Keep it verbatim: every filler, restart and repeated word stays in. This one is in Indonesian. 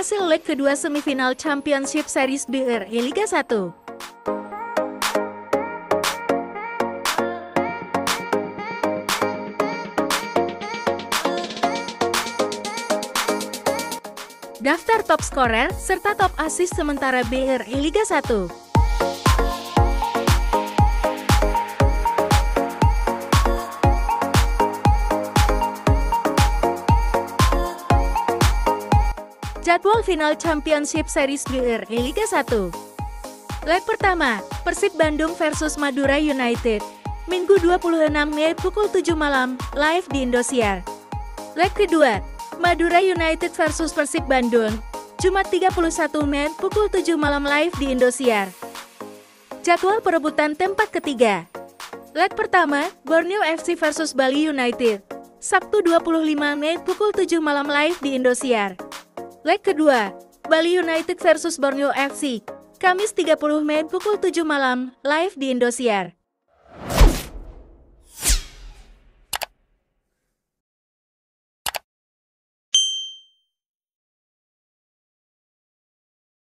Hasil leg kedua semifinal Championship Series B R I Liga satu. Daftar top scorer serta top assist sementara B R I Liga satu. Jadwal final Championship Series B R I Liga satu. Leg pertama, Persib Bandung versus Madura United, Minggu dua puluh enam Mei pukul tujuh malam, live di Indosiar. Leg kedua, Madura United versus Persib Bandung, Jumat tiga puluh satu Mei pukul tujuh malam live di Indosiar. Jadwal perebutan tempat ketiga. Leg pertama, Borneo F C versus Bali United, Sabtu dua puluh lima Mei pukul tujuh malam live di Indosiar. Leg kedua, Bali United versus Borneo F C, Kamis tiga puluh Mei pukul tujuh malam, live di Indosiar.